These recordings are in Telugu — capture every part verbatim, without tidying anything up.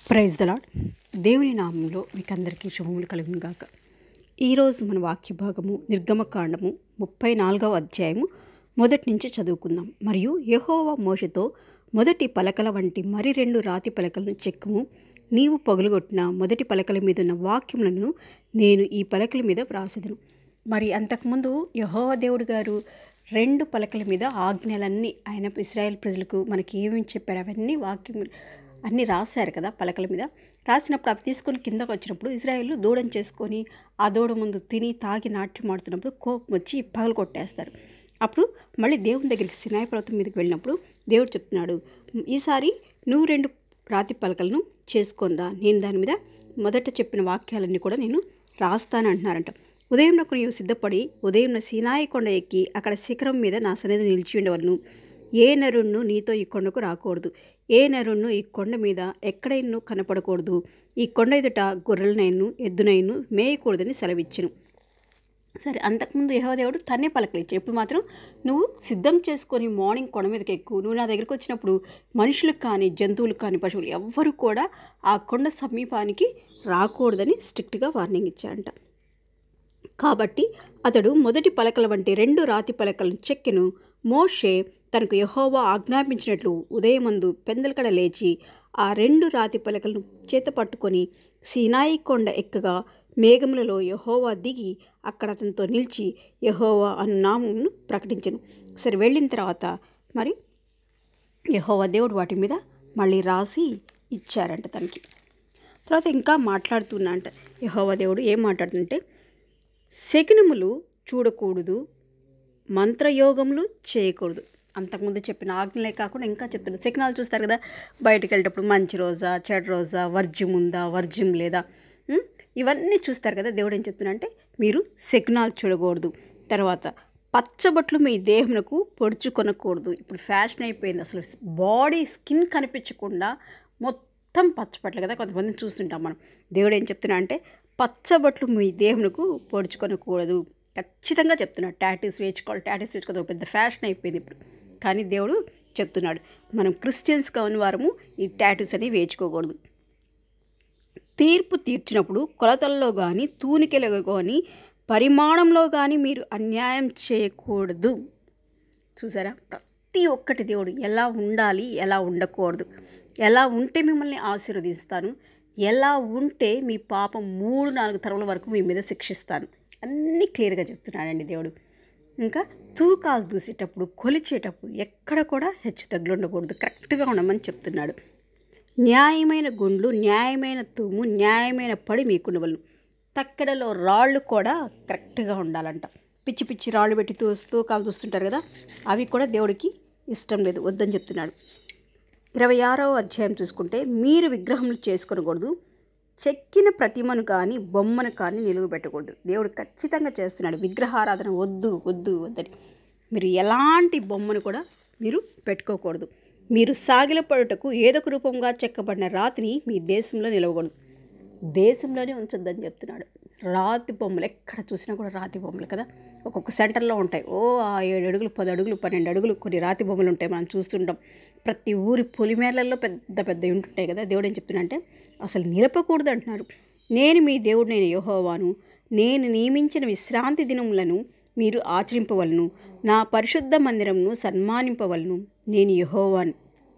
Praise the lord. దేవుని నామంలో మీకు అందరికీ శుభములు కలుగును గాక. ఈరోజు మన వాక్య భాగము నిర్గమకాండము ముప్పై నాలుగవ అధ్యాయము మొదటి నుంచి చదువుకుందాం. మరియు యెహోవా మోషేతో, మొదటి పలకల వంటి మరి రెండు రాతి పలకలను చెక్కుము. నీవు పగులుగొట్టిన మొదటి పలకల మీద ఉన్న వాక్యములను నేను ఈ పలకల మీద వ్రాసెదను. మరి అంతకుముందు యెహోవా దేవుడు గారు రెండు పలకల మీద ఆజ్ఞలన్నీ ఆయన ఇశ్రాయేల్ ప్రజలకు మనకి ఏమేమి చెప్పారు అవన్నీ వాక్యం అన్నీ రాశారు కదా పలకల మీద. రాసినప్పుడు అవి తీసుకొని కిందకు వచ్చినప్పుడు ఇశ్రాయేలు దూడం చేసుకొని ఆ దూడ ముందు తిని తాగి నాట్యం ఆడుతున్నప్పుడు కోపం వచ్చి పగలు కొట్టేస్తారు. అప్పుడు మళ్ళీ దేవుని దగ్గరికి సినాయి పర్వతం మీదకి వెళ్ళినప్పుడు దేవుడు చెప్తున్నాడు, ఈసారి నువ్వు రెండు రాతి పలకలను చేసుకొనిరా, నేను దాని మీద మొదట చెప్పిన వాక్యాలన్నీ కూడా నేను రాస్తాను అంటున్నారంట. ఉదయం నాకు నీవు సిద్ధపడి ఉదయం సీనాయి కొండ ఎక్కి అక్కడ శిఖరం మీద నా సన్నిధి నిలిచి ఉండవలను. ఏ నరుణ్ణు నీతో ఈ కొండకు రాకూడదు, ఏ నరుణ్ణు ఈ కొండ మీద ఎక్కడైనా కనపడకూడదు. ఈ కొండ ఎదుట గొర్రెలనైను ఎద్దునైను మేయకూడదని సెలవిచ్చును. సరే, అంతకుముందు యెహోవా దేవుడు తన్నే పలకలు ఇచ్చాడు. ఇప్పుడు మాత్రం నువ్వు సిద్ధం చేసుకొని మార్నింగ్ కొండ మీదకి ఎక్కువ, నువ్వు నా దగ్గరికి వచ్చినప్పుడు మనుషులకు కానీ జంతువులకు కానీ పశువులు ఎవ్వరు కూడా ఆ కొండ సమీపానికి రాకూడదని స్ట్రిక్ట్గా వార్నింగ్ ఇచ్చాడంట. కాబట్టి అతడు మొదటి పలకల వంటి రెండు రాతి పలకలను చెక్కెను. మోషే తనకు యెహోవా ఆజ్ఞాపించినట్లు ఉదయమందు పెందలకడ లేచి ఆ రెండు రాతి పలకలను చేత పట్టుకొని సీనాయి కొండ ఎక్కగా మేఘములలో యెహోవా దిగి అక్కడ అతనితో నిలిచి యెహోవా అను నామమును ప్రకటించెను. సరే, వెళ్ళిన తర్వాత మరి యెహోవా దేవుడు వాటి మీద మళ్ళీ రాసి ఇచ్చారంట తనకి. తర్వాత ఇంకా మాట్లాడుతున్నా అంట యెహోవా దేవుడు ఏం మాట్లాడుతుంటే, శకునములు చూడకూడదు, మంత్రయోగములు చేయకూడదు. అంతకుముందు చెప్పిన ఆజ్ఞలే కాకుండా ఇంకా చెప్తున్నారు. శకునాలు చూస్తారు కదా, బయటకు వెళ్ళేటప్పుడు మంచి రోజా చెడు రోజా, వర్జ్యం ఉందా వర్జ్యం లేదా, ఇవన్నీ చూస్తారు కదా. దేవుడు ఏం చెప్తున్నా అంటే మీరు శకునాలు చూడకూడదు. తర్వాత పచ్చబట్లు మీ దేహమునకు పొడుచుకొనకూడదు. ఇప్పుడు ఫ్యాషన్ అయిపోయింది, అసలు బాడీ స్కిన్ కనిపించకుండా మొత్తం పచ్చబట్లు కదా, కొంతమందిని చూస్తుంటాం మనం. దేవుడు ఏం చెప్తున్నా అంటే పచ్చబట్లు మీ దేహమునకు పొడుచుకొనకూడదు. ఖచ్చితంగా చెప్తున్నాడు. టాటూస్ వేసుకోవాలి, టాటూస్ వేసుకోవడం పెద్ద ఫ్యాషన్ అయిపోయింది ఇప్పుడు. కానీ దేవుడు చెప్తున్నాడు మనం క్రిస్టియన్స్ కాని వారము ఈ టాటూస్ అనేవి వేసుకోకూడదు. తీర్పు తీర్చినప్పుడు కొలతల్లో కానీ తూనికలో కానీ పరిమాణంలో కానీ మీరు అన్యాయం చేయకూడదు. చూసారా, ప్రతి ఒక్కటి దేవుడు ఎలా ఉండాలి ఎలా ఉండకూడదు, ఎలా ఉంటే మిమ్మల్ని ఆశీర్వదిస్తాను, ఎలా ఉంటే మీ పాపం మూడు నాలుగు తరముల వరకు మీ మీద శిక్షిస్తాను, అన్నీ క్లియర్గా చెప్తున్నాడండి దేవుడు. ఇంకా తూకాలు దూసేటప్పుడు కొలిచేటప్పుడు ఎక్కడ కూడా హెచ్చు తగ్గులు ఉండకూడదు, కరెక్ట్గా ఉండమని చెప్తున్నాడు. న్యాయమైన గుండ్లు, న్యాయమైన తూము, న్యాయమైన పడి మీకుండవలను. తక్కెడలో రాళ్ళు కూడా కరెక్ట్గా ఉండాలంట. పిచ్చి పిచ్చి రాళ్ళు పెట్టి తూ తూకాలు చూస్తుంటారు కదా, అవి కూడా దేవుడికి ఇష్టం లేదు, వద్దని చెప్తున్నాడు. ఇరవై ఆరవ అధ్యాయం చూసుకుంటే, మీరు విగ్రహములు చేసుకొనకూడదు, చెక్కిన ప్రతిమను కానీ బొమ్మను కానీ నిలువ పెట్టకూడదు. దేవుడు ఖచ్చితంగా చేస్తున్నాడు, విగ్రహారాధన వద్దు వద్దు వద్దని. మీరు ఎలాంటి బొమ్మను కూడా మీరు పెట్టుకోకూడదు. మీరు సాగిలపడుటకు ఏదొక రూపంగా చెక్కబడిన రాతిని మీ దేశంలో నిలవకూడదు, దేశంలోనే ఉంచొద్దని చెప్తున్నాడు. రాతి బొమ్మలు ఎక్కడ చూసినా కూడా రాతి బొమ్మలు కదా, ఒక్కొక్క సెంటర్లో ఉంటాయి. ఓ ఆ ఏడు అడుగులు పది అడుగులు పన్నెండు అడుగులు కొన్ని రాతి బొమ్మలు ఉంటాయి, మనం చూస్తుంటాం. ప్రతి ఊరి పొలిమేరలలో పెద్ద పెద్ద ఉంటుంటాయి కదా. దేవుడు ఏం చెప్తున్నా అంటే అసలు నిలపకూడదు అంటున్నాడు. నేను మీ దేవుడు నేను యెహోవాను, నేను నియమించిన విశ్రాంతి దినములను మీరు ఆచరింపవలను, నా పరిశుద్ధ మందిరమును సన్మానింపవలను, నేను యెహోవాను.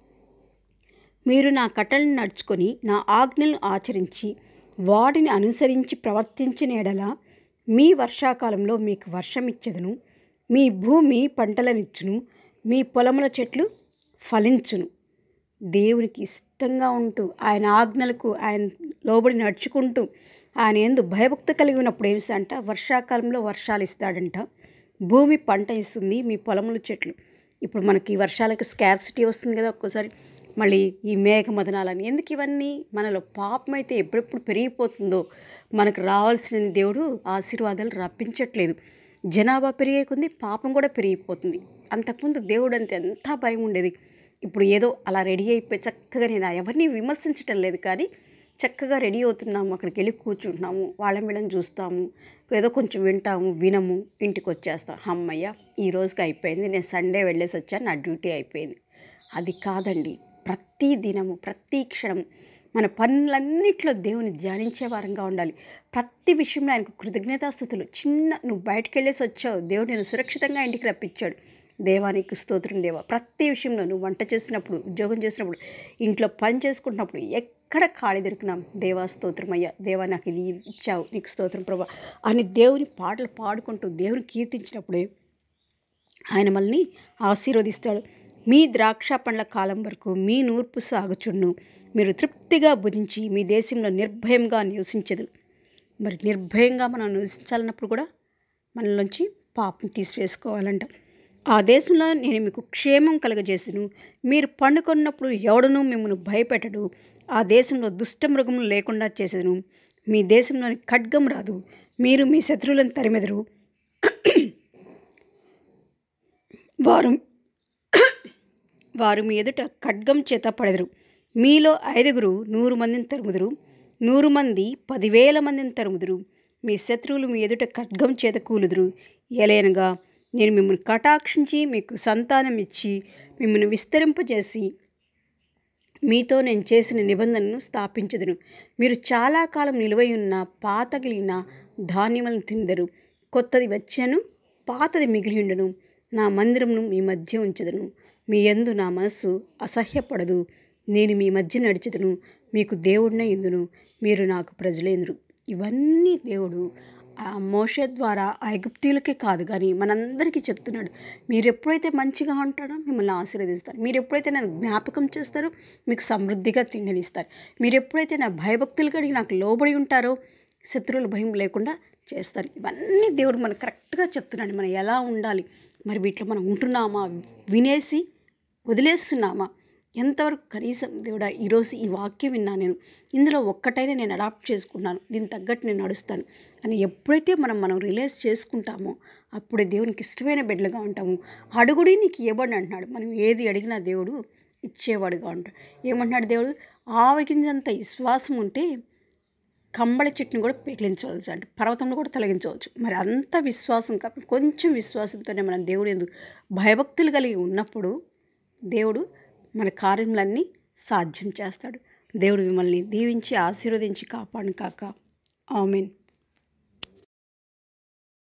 మీరు నా కట్టలను నడుచుకొని నా ఆజ్ఞలను ఆచరించి వాటిని అనుసరించి ప్రవర్తించిన ఎడల మీ వర్షాకాలంలో మీకు వర్షం ఇచ్చెదను, మీ భూమి పంటలనిచ్చును, మీ పొలముల చెట్లు ఫలించును. దేవునికి ఇష్టంగా ఉంటూ ఆయన ఆజ్ఞలకు ఆయన లోబడి నడుచుకుంటూ ఆయన యందు భయభక్తి కలిగి ఉన్నప్పుడు ఏమిస్తంట, వర్షాకాలంలో వర్షాలు ఇస్తాడంట, భూమి పంట ఇస్తుంది, మీ పొలముల చెట్లు. ఇప్పుడు మనకి వర్షాలకు స్కార్సిటీ వస్తుంది కదా ఒక్కోసారి, మళ్ళీ ఈ మేఘమదనాలని. ఎందుకు ఇవన్నీ? మనలో పాపం అయితే ఎప్పుడెప్పుడు పెరిగిపోతుందో మనకు రావాల్సిన దేవుడు ఆశీర్వాదాలు రప్పించట్లేదు. జనాభా పెరిగే కొద్దీ పాపం కూడా పెరిగిపోతుంది. అంతకుముందు దేవుడు అంతే ఎంత భయం ఉండేది. ఇప్పుడు ఏదో అలా రెడీ అయిపోయి చక్కగా, నేను ఎవరిని విమర్శించటం లేదు కానీ చక్కగా రెడీ అవుతున్నాము, అక్కడికి వెళ్ళి కూర్చుంటున్నాము, వాళ్ళని వీళ్ళని చూస్తాము, ఏదో కొంచెం వింటాము, వినము, ఇంటికి వచ్చేస్తాం. అమ్మయ్య ఈ రోజుకి అయిపోయింది, నేను సండే వెళ్ళేసి వచ్చాను, నా డ్యూటీ అయిపోయింది. అది కాదండి. ప్రతి దినము ప్రతి క్షణం మన పనులన్నిట్లో దేవుని ధ్యానించే వారంగా ఉండాలి. ప్రతి విషయంలో ఆయనకు కృతజ్ఞతాస్థుతులు. చిన్న నువ్వు బయటకు వెళ్ళేసి వచ్చావు, దేవుడు నేను సురక్షితంగా ఇంటికి రప్పించాడు, దేవానికి స్తోత్రం దేవా. ప్రతి విషయంలో నువ్వు వంట చేసినప్పుడు, ఉద్యోగం చేసినప్పుడు, ఇంట్లో పని చేసుకుంటున్నప్పుడు ఎక్కడ ఖాళీ దొరికినాం, దేవా స్తోత్రం అయ్యా, దేవా నాకు ఇది ఇచ్చావు, నీకు స్తోత్రం ప్రభా అని దేవుని పాటలు పాడుకుంటూ దేవుని కీర్తించినప్పుడే ఆయన మనల్ని ఆశీర్వదిస్తాడు. మీ ద్రాక్ష పండ్ల కాలం వరకు మీ నూర్పు సాగుచుండు, మీరు తృప్తిగా భుజించి మీ దేశంలో నిర్భయంగా నివసించదు. మరి నిర్భయంగా మనం నివసించాలన్నప్పుడు కూడా మనలోంచి పాపం తీసివేసుకోవాలంట. ఆ దేశంలో నేను మీకు క్షేమం కలుగజేసును, మీరు పండుకొన్నప్పుడు ఎవడనూ మిమ్మల్ని భయపెట్టడు. ఆ దేశంలో దుష్ట మృగములు లేకుండా చేసేదను, మీ దేశంలోని ఖడ్గం రాదు, మీరు మీ శత్రువులను తరిమెదరు, వారు వారు మీ ఎదుట ఖడ్గం చేత పడెదరు. మీలో ఐదుగురు నూరు మందిని తరుముదురు, నూరు మంది పదివేల మందిని తరుముదురు. మీ శత్రువులు మీ ఎదుట ఖడ్గం చేత కూలుదురు. ఏలైనగా నేను మిమ్మల్ని కటాక్షించి మీకు సంతానం ఇచ్చి మిమ్మల్ని విస్తరింపజేసి మీతో నేను చేసిన నిబంధనను స్థాపించదును. మీరు చాలా కాలం నిలువై ఉన్న పాతగిలిన ధాన్యములను తిందరు. కొత్తది వచ్చను, పాతది మిగిలి ఉండను. నా మందిరమును మీ మధ్య ఉంచదును, మీ యందు నా మనస్సు అసహ్యపడదు. నేను మీ మధ్య నడిచెదను, మీకు దేవుడినే ఇందును, మీరు నాకు ప్రజలేందురు. ఇవన్నీ దేవుడు ఆ మోషే ద్వారా ఐగుప్తీయులకే కాదు కానీ మనందరికీ చెప్తున్నాడు. మీరు ఎప్పుడైతే మంచిగా ఉంటారో మిమ్మల్ని ఆశీర్వదిస్తారు. మీరు ఎప్పుడైతే నన్ను జ్ఞాపకం చేస్తారో మీకు సమృద్ధిగా తిండినిస్తారు. మీరు ఎప్పుడైతే నా భయభక్తులు కడిగి నాకు లోబడి ఉంటారో శత్రువుల భయం లేకుండా చేస్తారు. ఇవన్నీ దేవుడు మనకు కరెక్ట్గా చెప్తున్నాడు. మనం ఎలా ఉండాలి, మరి వీటిలో మనం ఉంటున్నామా, వినేసి వదిలేస్తున్నామా, ఎంతవరకు కనీసం దేవుడా ఈరోజు ఈ వాక్యం విన్నా, నేను ఇందులో ఒక్కటైనా నేను అడాప్ట్ చేసుకున్నాను, దీనికి తగ్గట్టు నేను నడుస్తాను అని ఎప్పుడైతే మనం మనం రిలైజ్ చేసుకుంటామో అప్పుడే దేవునికి ఇష్టమైన బిడ్డలుగా ఉంటాము. అడుగుడి నీకు ఇవ్వబడి అంటున్నాడు. మనం ఏది అడిగినా దేవుడు ఇచ్చేవాడుగా ఉంటాడు. ఏమంటున్నాడు దేవుడు? ఆవగింజంత విశ్వాసం ఉంటే కంబళ చెట్టును కూడా పెకిలించవచ్చు అంటే పర్వతంలో కూడా తొలగించవచ్చు. మరి అంత విశ్వాసం కాబట్టి కొంచెం విశ్వాసంతోనే మనం దేవుడు ఎందుకు భయభక్తులు కలిగి ఉన్నప్పుడు దేవుడు మన కార్యములన్నీ సాధ్యం చేస్తాడు. దేవుడు మిమ్మల్ని దీవించి ఆశీర్వదించి కాపాడును కాక. ఆమేన్.